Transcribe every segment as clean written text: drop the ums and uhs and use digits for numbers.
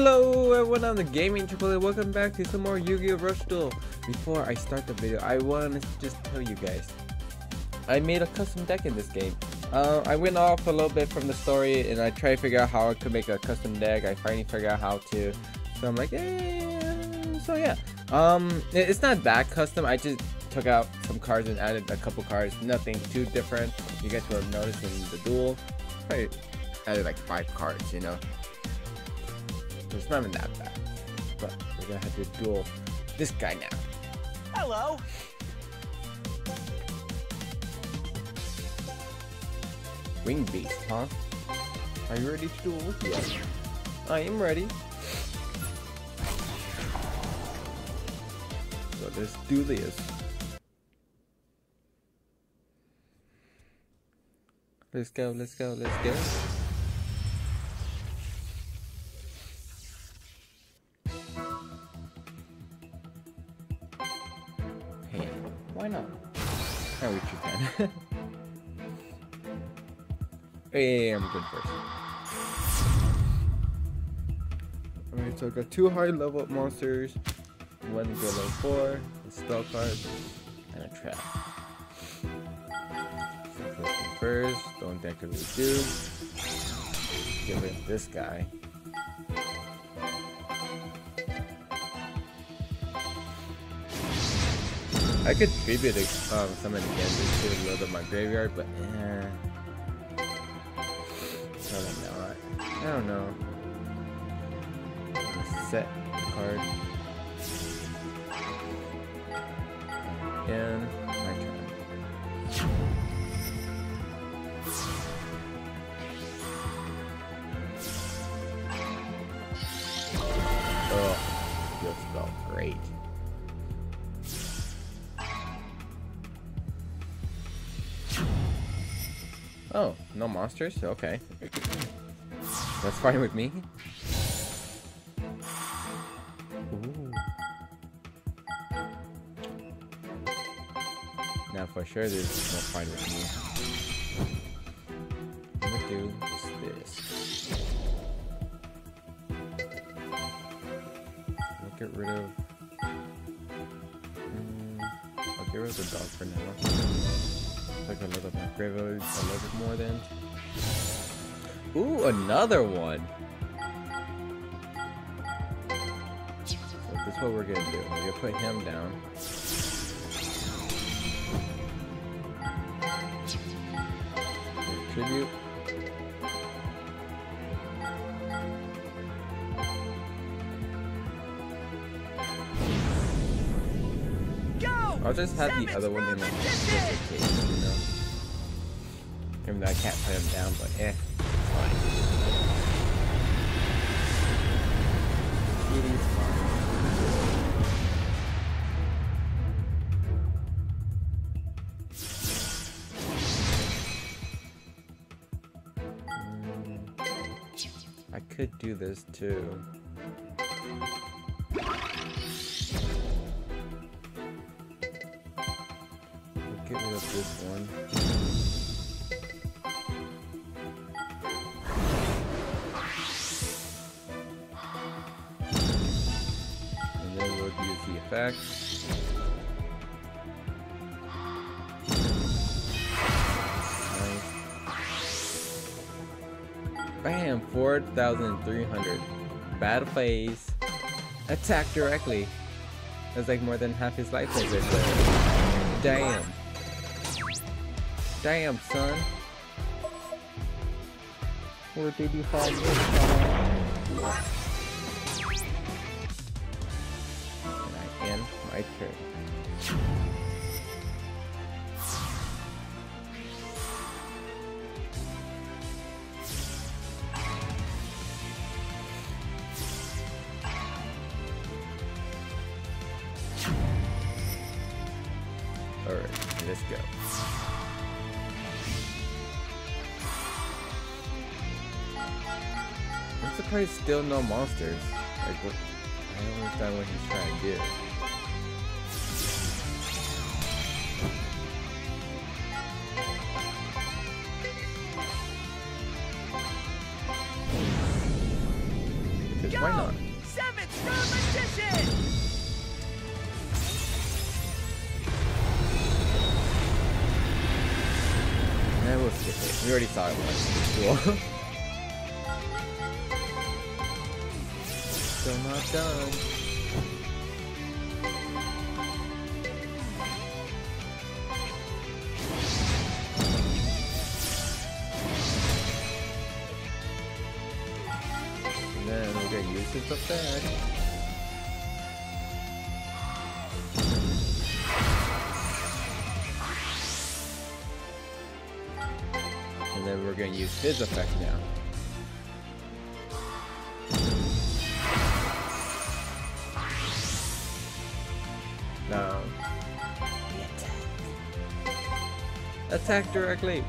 Hello everyone on the Gaming Triple. Welcome back to some more Yu-Gi-Oh! Rush Duel. Before I start the video, I want to just tell you guys, I made a custom deck in this game. I went off a little bit from the story and I tried to figure out how I could make a custom deck. I finally figured out how to. So I'm like, so yeah. It's not that custom. I just took out some cards and added a couple cards. Nothing too different. You guys will have noticed in the duel. I added like 5 cards, you know. So it's not even that bad. But we're gonna have to duel this guy now. Hello. Wing Beast, huh? Are you ready to duel? Yes. I am ready. So let's do this. Let's go, let's go, let's go. Hey, why not? I reach you can. Hey, I'm good first. Alright, so I got 2 high level monsters, 1 good level 4, a spell card, and a trap. So first, don't think I could really do. Get rid of this guy. I could tribute summon again just to load up my graveyard, but I don't know. Set card. And my turn. Oh, feels felt great. Oh, no monsters? Okay. That's fine with me. Ooh. Now for sure there's no fine with me. What I'm gonna do is this. I'll get rid of... I'll get rid of the dog for now. Take a look at my graveyard a little bit more then. Ooh, another one! So this is what we're gonna do. We're gonna put him down. Tribute. I'll just have the other one in the case, you know? Even though I can't put him down, but it's fine. It is fine. I could do this too. Get rid of this one. And then we'll use the effect. Nice. Bam! 4,300. Battle phase. Attack directly. That's like more than half his life points right there. Damn. Damn, son. Where did you find this from? And I end my turn. Alright, let's go. I'm surprised still no monsters. Like, what? I don't understand what he's trying to do. Why not? Savage Star Magician! Yeah, we'll skip it. We already saw it once. It's cool. Still not done. And then we'll get used to the effect. And then we're gonna use his effect now. Now, attack directly.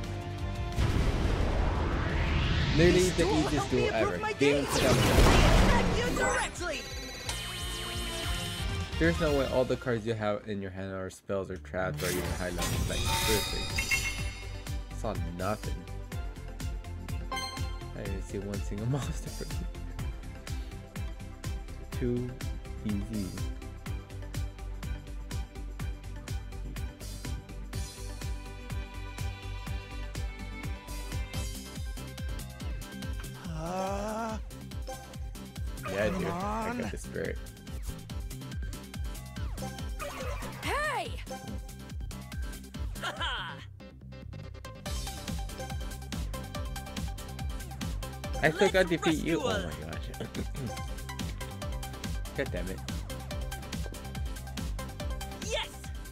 Literally the easiest duel ever. Game There's no way all the cards you have in your hand are spells or traps or even high levels. Like seriously, saw nothing. I didn't see one single monster. Too easy. Yeah, dude. I got the spirit. Hey! I still got to defeat you. Oh my gosh. God damn it. Yes!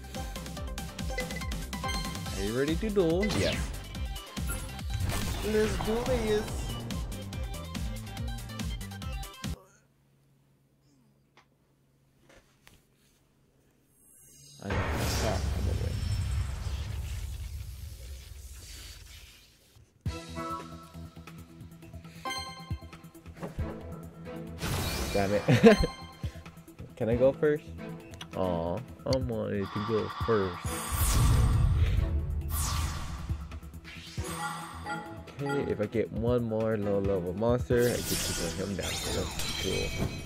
Are you ready to duel? Yes. Let's do this. I know, probably. Damn it. Can I go first? Aw, I wanted to go first. Okay, if I get one more low level monster, I get to bring him down. So that's cool.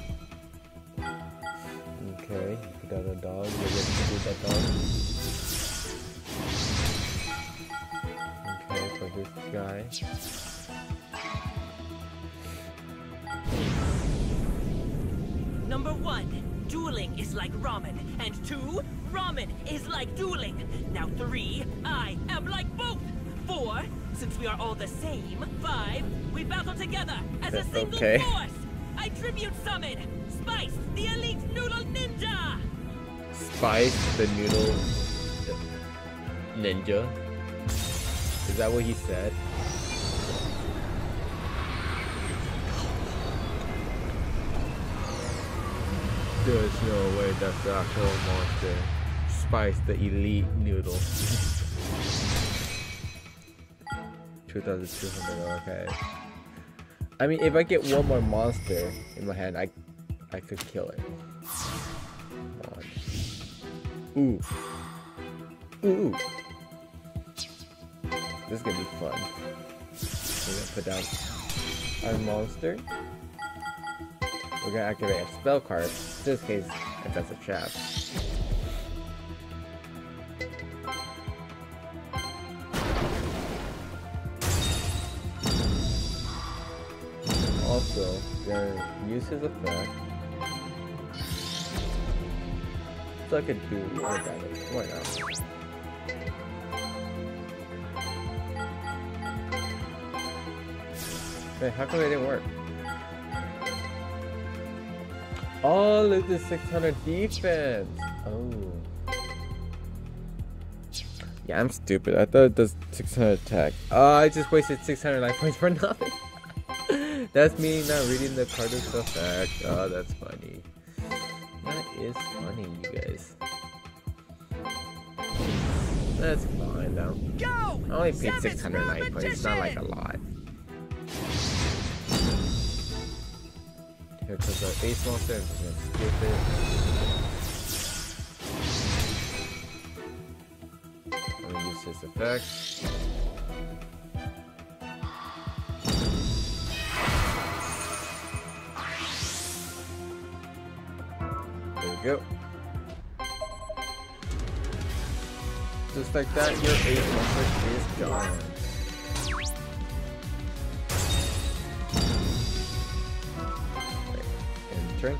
Okay, put out a dog. We're ready to do that dog. Okay, for this guy. Number 1, dueling is like ramen. And 2, ramen is like dueling. Now 3, I am like both. 4, since we are all the same. 5, we battle together as a single force. I tribute summon Spice, the elite noodle ninja. Spice, the noodle ninja. Is that what he said? There's no way that's the actual monster. Spice, the elite noodle. 2,200, okay. I mean, if I get one more monster in my hand, I could kill it. Come on. Ooh. Ooh. This is gonna be fun. We're gonna put down our monster. We're gonna activate a spell card, in this case, if that's a trap. Also, we're gonna use his effect. So I could do more damage. Why not? Wait, how come it didn't work? Oh, look at the 600 defense. Oh. Yeah, I'm stupid. I thought it does 600 attack. Oh, I just wasted 600 life points for nothing. That's me not reading the card effect. Oh, that's funny. That is funny, you guys. That's fine though. I only paid 600 life points. It's not like a lot. Here comes our base monster. I'm just gonna skip it. I'm gonna use his effect. go. Just like that, your 8 is gone. Entering.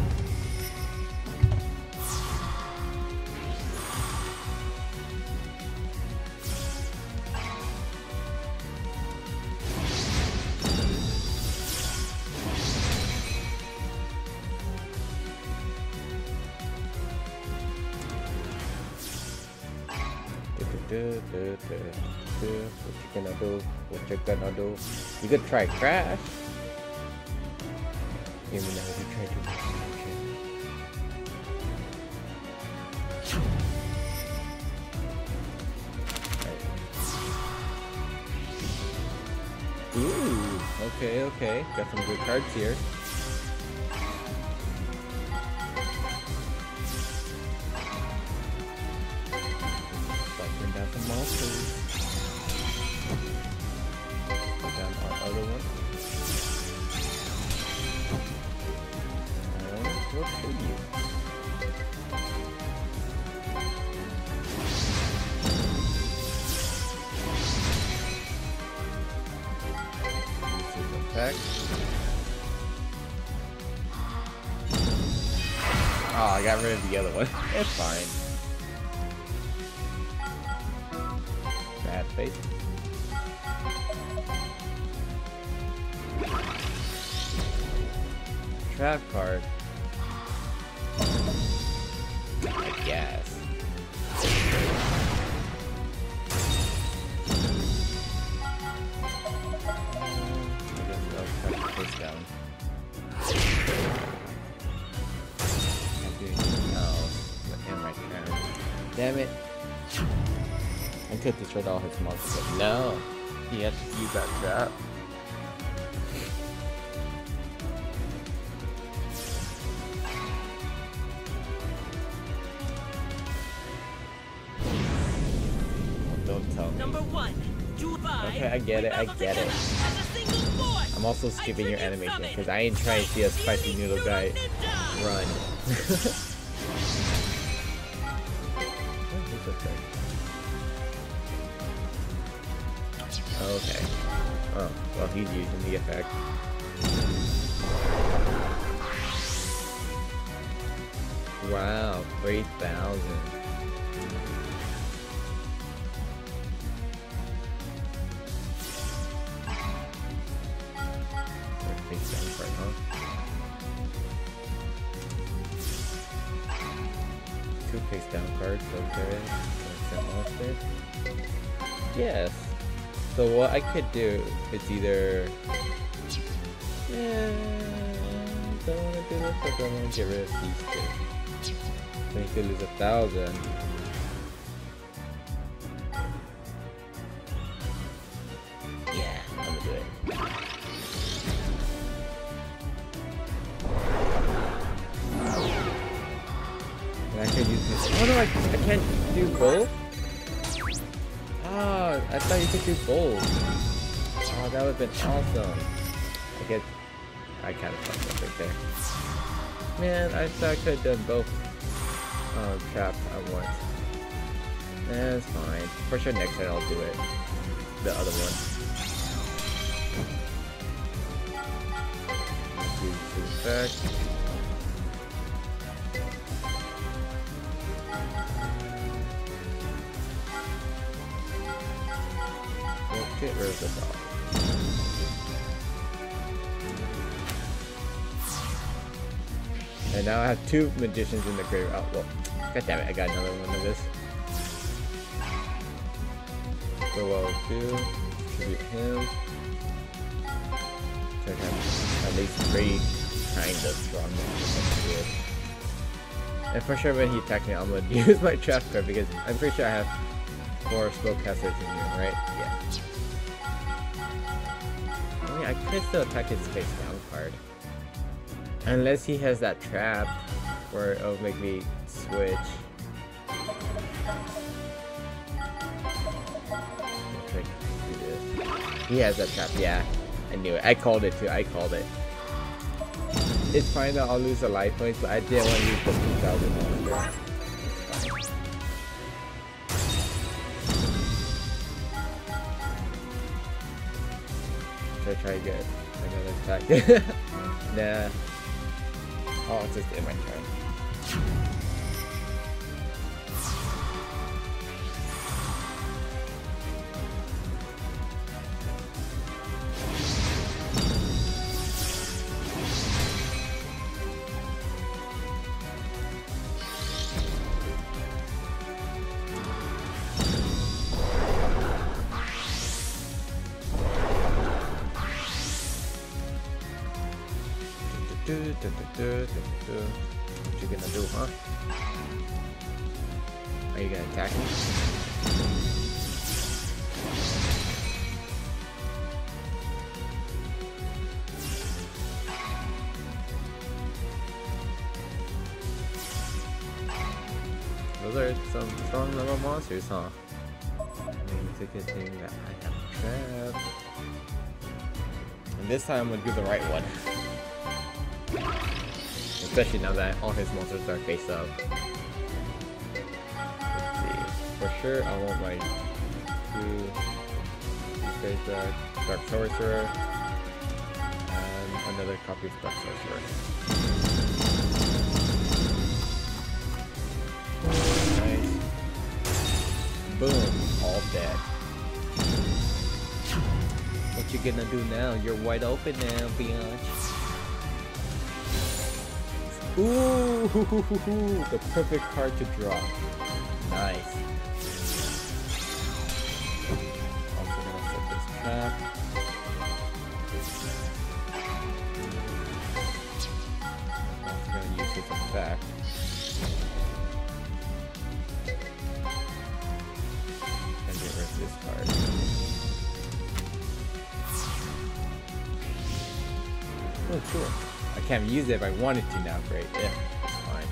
What you gonna do? What you gonna do? You could try crash. Even though you try to Ooh, okay. Got some good cards here. Down some monsters. Put down our other one. What should you? This is attack. Oh, I got rid of the other one. It's fine. Bad face. Trap card. I guess. I'll cut this down. Can't do anything else. And right there. Damn it. I could destroy all his monsters, but no. He has to use that trap. Don't tell me. Number 1, do 5. Okay, I get it. I'm also skipping your animation because I ain't trying to see a spicy noodle guy run. Okay. Oh, well, he's using the effect. Wow, 3,000. Two face down cards, okay. Monster. Yes. So what I could do is either don't wanna do this, I don't wanna get rid of these two. Then you could lose 1,000. Yeah, I'm gonna do it. And I could use this. Oh no, I can't do both? Oh, I thought you could do both. Oh, that would have been awesome. I kind of fucked up right there. Man, I thought I could have done both traps at once. That's fine. For sure next time I'll do it. The other one. Use effect. Get rid of the dog. And now I have 2 magicians in the graveyard. Oh, well, god damn it, I got another one of this. So what I'll do, tribute him. So I have at least 3 kind of strong magicians. And for sure when he attacks me, I'm going to use my trap card because I'm pretty sure I have 4 spellcasters in here, right? Yeah. I mean, I could still attack his face down card. Unless he has that trap where it'll make me switch. Okay, do this. He has that trap, yeah. I knew it. I called it too. I called it. It's fine that I'll lose the life points, but I didn't want to use the 2000 monster. Should I try to get another attack? Nah. Oh, it's just in my turn. What you gonna do, huh? Are you gonna attack me? Those are some strong level monsters, huh? I mean, it's a good thing that I have a trap. And this time I'm gonna do the right one. Especially now that all his monsters are face up. Let's see. For sure, I want my two face up, Dark Sorcerer, and another copy of Dark Sorcerer. Nice. Boom, all dead. What you gonna do now? You're wide open now, biatch. Ooh, the perfect card to draw. Nice. Also gonna set this trap. Also gonna use his effect. And get rid of this card. Oh, cool. I can't use it if I wanted to now. Great. Yeah, that's fine.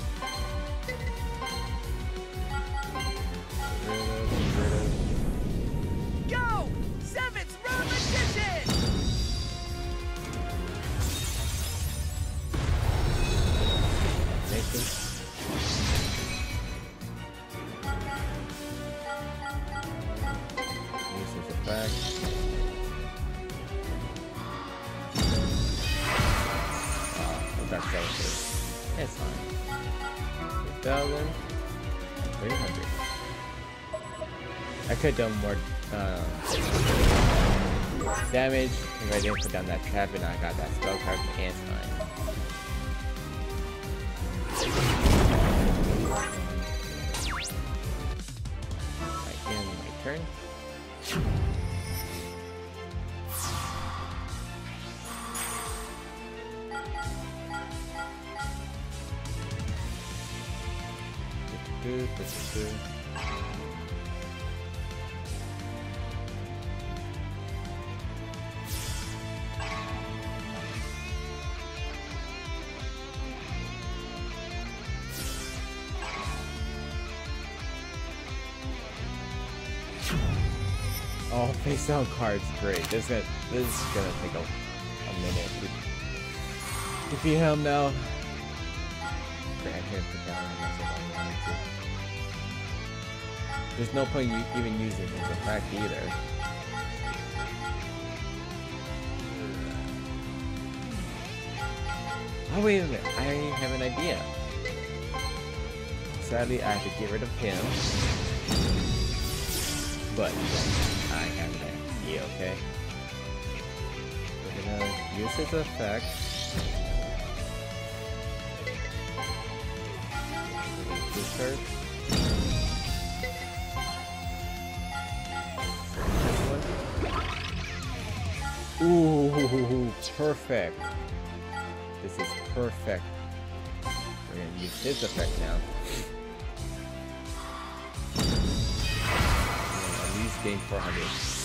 Go! Seven's Road Magician! Nathan. Use his effect. Dark Sorcerer. It's fine. 3,300. I could have done more damage if I didn't put down that trap and I got that spell card, but it's fine. Right, end my turn. Oh, face down cards, great. This is gonna take a minute to defeat him now. Great, I can't put down unless I wanted to. There's no point even using his effect either. Oh wait a minute, I have an idea. Sadly, I have to get rid of him. But I have an idea, okay? We're gonna use his effect. This card. Ooh, perfect. This is perfect. We're gonna use his effect now. At least gain 400.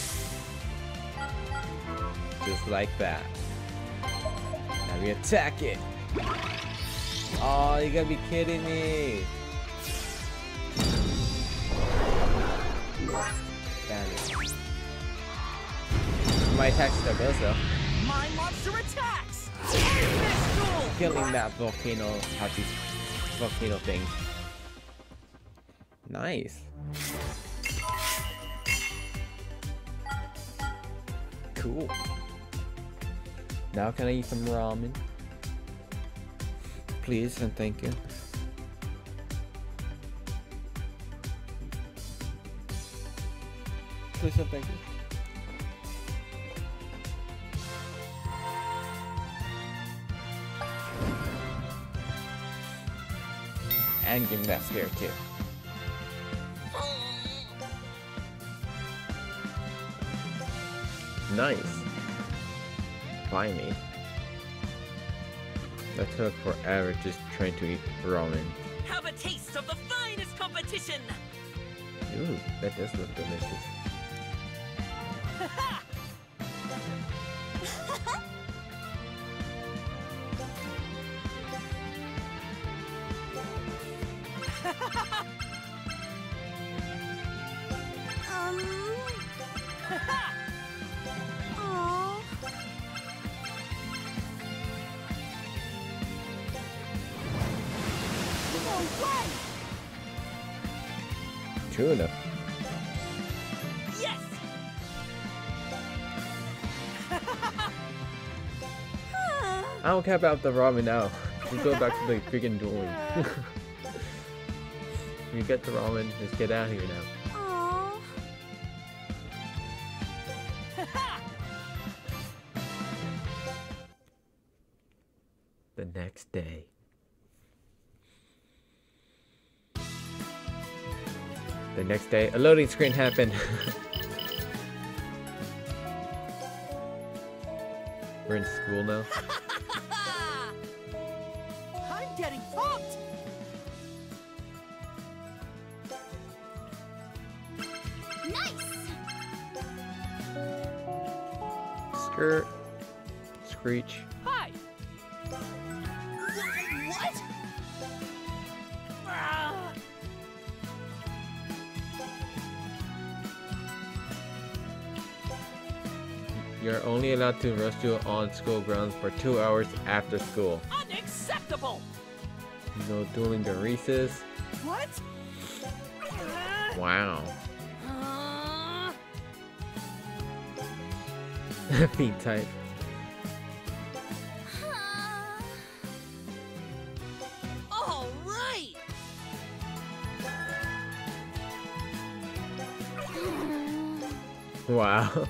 Just like that. Now we attack it. Oh, you gotta be kidding me. Damn it. My attack still goes though. My monster attacks! Fist duel! killing that volcano, happy volcano thing. Nice. Cool. Now can I eat some ramen? Please and thank you. Please and thank you. And give me that spear too. Nice. Finally. That took forever just trying to eat ramen. Have a taste of the finest competition! Ooh, that does look delicious. Tuna. Yes! I don't care about the ramen now. We go back to the freaking dueling. We get the ramen, let's get out of here now. The next day. The next day, a loading screen happened. We're in school now. I'm getting pumped! Nice! Skirt. Screech. Hi! What? Ah! You're only allowed to rush duel on school grounds for 2 hours after school. Unacceptable! No dueling during recess. What? Wow. Feet type. All right! Wow.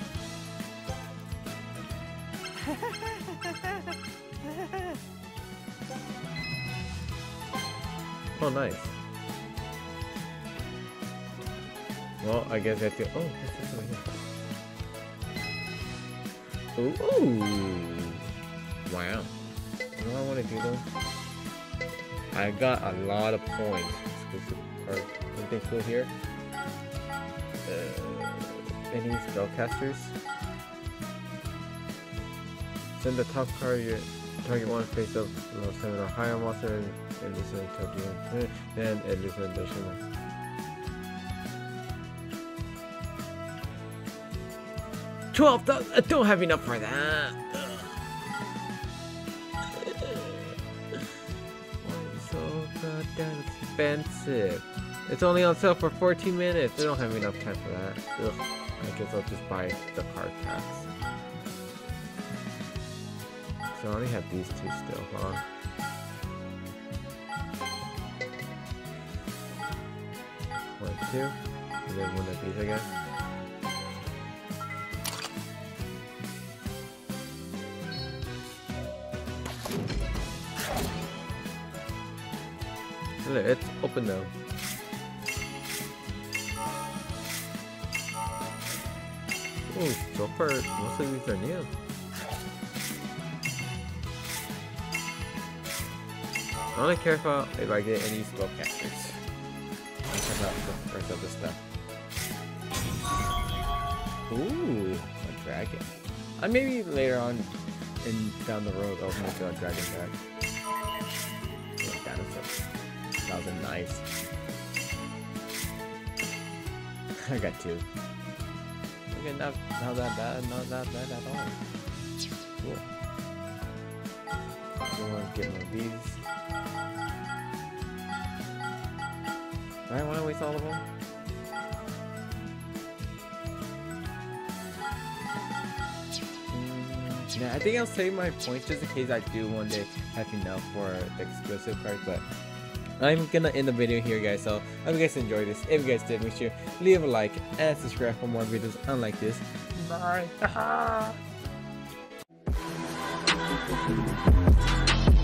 Oh, nice. Well, I guess I have to. Oh, what's this over here? Ooh. Wow. You know what I want to do though? I got a lot of points. Or anything cool here? Any spellcasters? Send the top card your target one face up level 7 or higher monster and listen to Tokyo. Then it is an additional. I don't have enough for that. Why is it so goddamn expensive? It's only on sale for 14 minutes. I don't have enough time for that. Ugh. I guess I'll just buy the card packs. So I only have these two still, huh? One, two, and then one of these, I guess. Look, it's open now. Oh, so far most of these are new. I only care if I get any spellcasters. I'll check out the rest of this stuff. Ooh, a dragon. Maybe later on down the road I'll make a dragon deck. Oh, that was nice. I got two. Okay, not that bad at all. Cool. don't want to get one of these. Do I want to waste all of them? Yeah, I think I'll save my points just in case I do one day have enough for the exclusive card, but I'm gonna end the video here, guys. So I hope you guys enjoyed this. If you guys did, make sure leave a like and subscribe for more videos unlike this. Bye.